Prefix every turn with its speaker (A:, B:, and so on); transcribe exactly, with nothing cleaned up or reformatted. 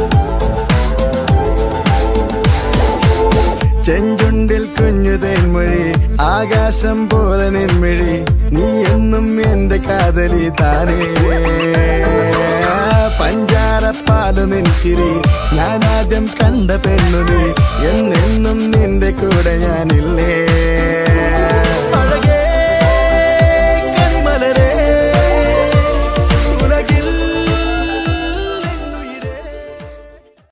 A: ചെഞ്ചുണ്ടിൽ കുഞ്ഞു തേൻമൊഴി ആകാശം പോലെ നിൻമിഴി നീ എന്നും എന്റെ കാതലി താനേ പഞ്ചാരപ്പാലു നിൻചിരി ഞാൻ ആദ്യം കണ്ട പെണ്ണു നീ എന്നെന്നും നിന്റെ കൂടെ ഞാനില്ലേ